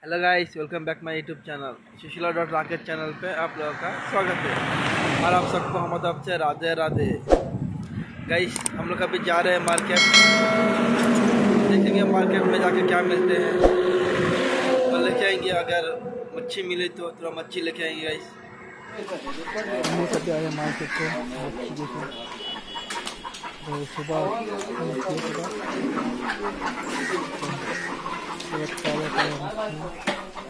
Hello guys, welcome back my YouTube channel सुशीला.राकेश channel पे आप लोगों का स्वागत है। और आप सबको हम तरफ से राधे राधे। गाइस, हम लोग अभी जा रहे हैं मार्केट। देखेंगे मार्केट में जाके क्या मिलते हैं और लेके आएंगे। अगर मच्छी मिले तो थोड़ा मच्छी लेके आएंगे। गाइस, हम लोग अभी आए मार्केट को मच्छी देखो। तो सुबह मच्छी ताज़ा ताज़ा मच्छी।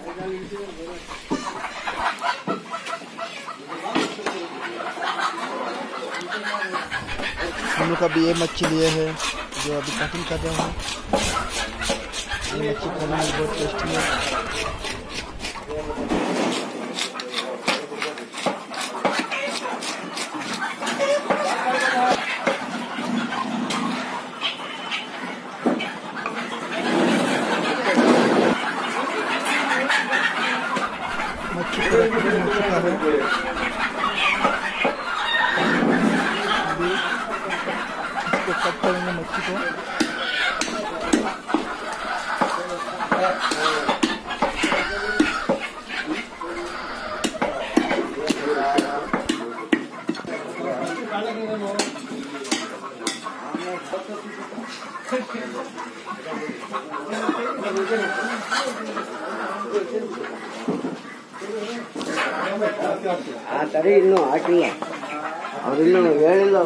हम लोग अभी ये मच्छी लिए है जो अभी कटिंग कर रहे हैं। ये मच्छी खाने में बहुत टेस्टी है। मच्छी पूरा क्लीन हो चुका है। अभी इसको कट करेंगे मच्छी को। ತಡಿ ಇನ್ನೂ ಹಾಕಿಲ್ಲ ಅವ್ರಿನ್ನೂ ಹೇಳಿಲ್ಲವ.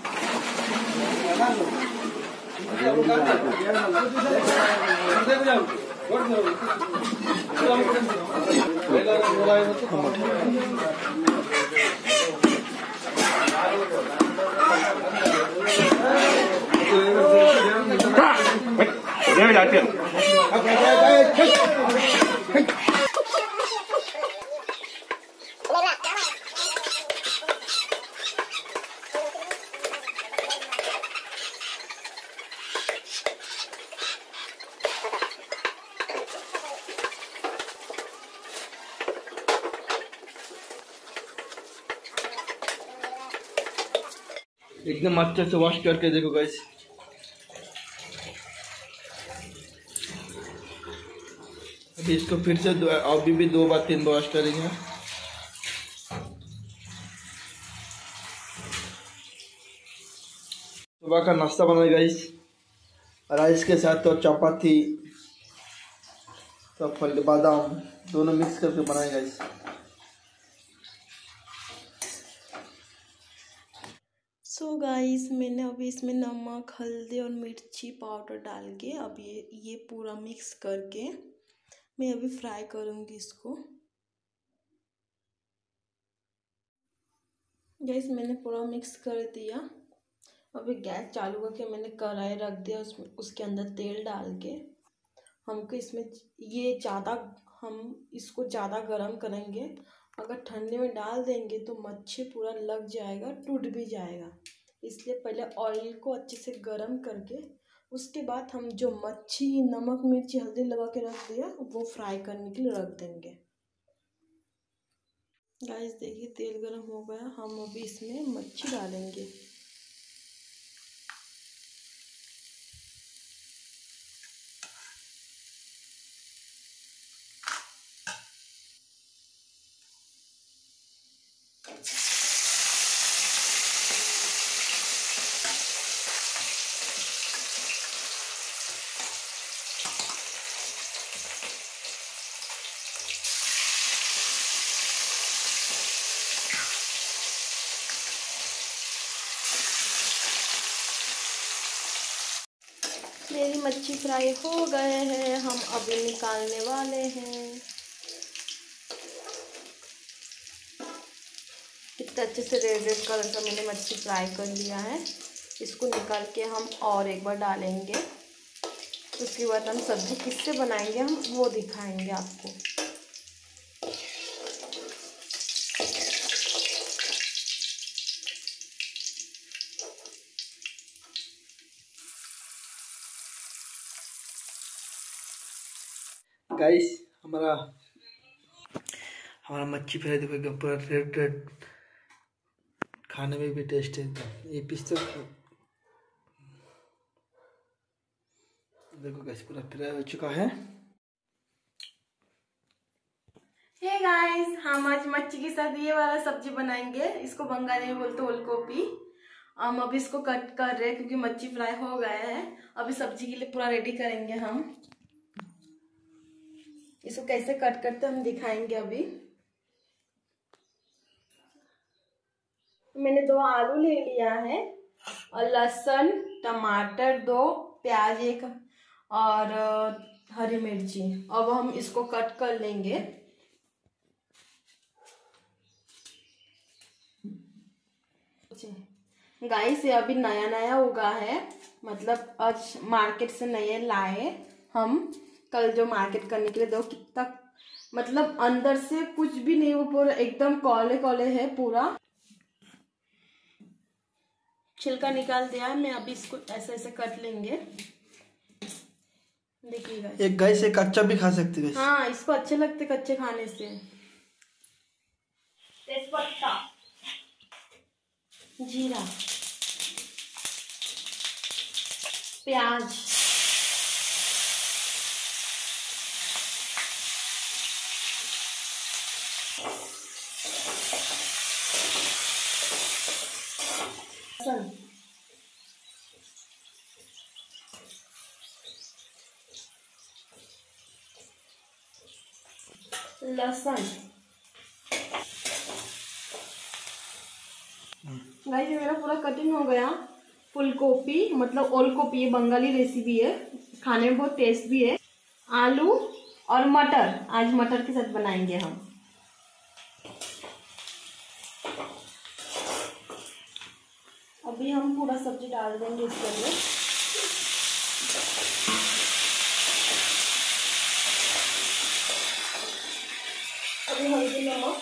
एकदम अच्छे से वॉश करके देखो गाइस। अभी इसको फिर से अभी भी 2 बार 3 बार वॉश करेंगे। सुबह का नाश्ता बनाए गाइस। राइस के साथ तो चपाती तो फल बादाम दोनों मिक्स करके बनाए गाइस। सो गाइस, मैंने अभी इसमें नमक, हल्दी और मिर्ची पाउडर डाल के अब ये पूरा मिक्स करके मैं अभी फ्राई करूँगी इसको। गाइस, मैंने पूरा मिक्स कर दिया। अभी गैस चालू करके मैंने कढ़ाई रख दिया। उसके अंदर तेल डाल के हमको इसमें हम इसको ज़्यादा गर्म करेंगे। अगर ठंडे में डाल देंगे तो मच्छी पूरा लग जाएगा, टूट भी जाएगा। इसलिए पहले ऑयल को अच्छे से गर्म करके उसके बाद हम जो मच्छी नमक मिर्ची हल्दी लगा के रख दिया वो फ्राई करने के लिए रख देंगे। गाइस देखिए, तेल गर्म हो गया। हम अभी इसमें मच्छी डालेंगे। मेरी मच्छी फ्राई हो गए हैं, हम अभी निकालने वाले हैं। कितना अच्छे से रेड रेड कलर का मैंने मच्छी फ्राई कर लिया है। इसको निकाल के हम और एक बार डालेंगे। उसके बाद हम सब्ज़ी किससे बनाएंगे हम वो दिखाएंगे आपको। गाइस, हमारा मच्छी फ्राई देखो एकदम पूरा रेड रेड, खाने में भी टेस्ट है। ये पीस तो देखो गैस पूरा फ्राई हो चुका है। हे गाइस, हम आज मच्छी के साथ ये वाला सब्जी बनाएंगे। इसको बंगाली में बोलते हैं ओलकोपी। हम अभी इसको कट कर रहे हैं क्योंकि मच्छी फ्राई हो गया है। अभी सब्जी के लिए पूरा रेडी करेंगे हम। इसको कैसे कट करते हम दिखाएंगे अभी। मैंने 2 आलू ले लिया है और लहसुन, टमाटर 2, प्याज 1 और हरी मिर्ची। अब हम इसको कट कर लेंगे। गाइस ये अभी नया नया उगा है, मतलब आज मार्केट से नए लाए हम। कल जो मार्केट करने के लिए दो कितना, मतलब अंदर से कुछ भी नहीं, वो पूरा एकदम कॉले कॉले है पूरा। छिलका निकाल दिया है। मैं अभी इसको ऐसे ऐसे कट लेंगे। देखिएगा, एक गाय से कच्चा भी खा सकते हैं। हाँ, इसको अच्छे लगते कच्चे खाने से। तेजपत्ता, जीरा, प्याज, लहसुन। गाइस ये मेरा पूरा कटिंग हो गया। फुल गोभी मतलब ओल गोभी, ये बंगाली रेसिपी है, खाने में बहुत टेस्ट भी है। आलू और मटर, आज मटर के साथ बनाएंगे हम। अभी हम पूरा सब्जी डाल देंगे इसके अंदर। अभी हल्दी, नमक,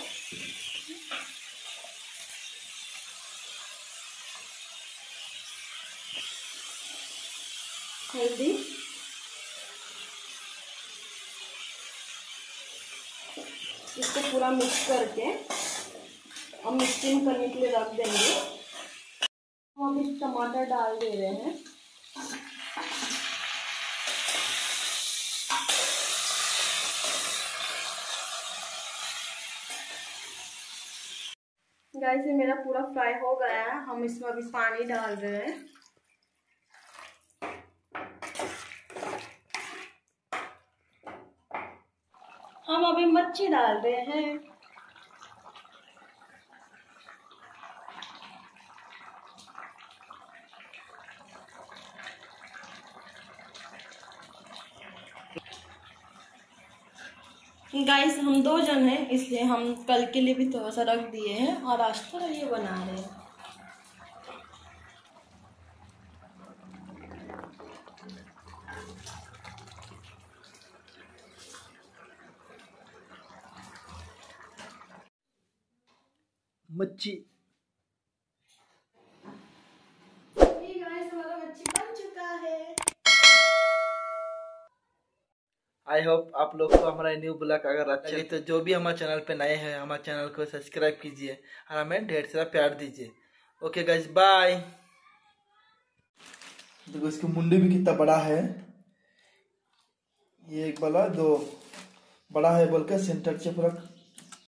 हल्दी, इसको पूरा मिक्स करके हम स्टीम करने के लिए रख देंगे। हम अभी टमाटर डाल दे रहे हैं। गाइस ये मेरा पूरा फ्राई हो गया है। हम इसमें अभी पानी डाल रहे हैं। हम अभी मच्छी डाल रहे हैं। गाइस हम 2 जन हैं, इसलिए हम कल के लिए भी थोड़ा सा रख दिए हैं और आज थोड़ा ये बना रहे हैं। मच्छी गाइस हमारा मच्छी बन चुका है। आई होप आप लोग को हमारा न्यू ब्लॉग अगर अच्छा लगे तो जो भी हमारे चैनल पे नए हैं हमारे चैनल को सब्सक्राइब कीजिए और हमें ढेर सारा प्यार दीजिए। Okay guys, bye. देखो इसकी मुंडी भी कितना बड़ा है। ये एक वाला 2 बड़ा है बोल के सेंटर से पूरा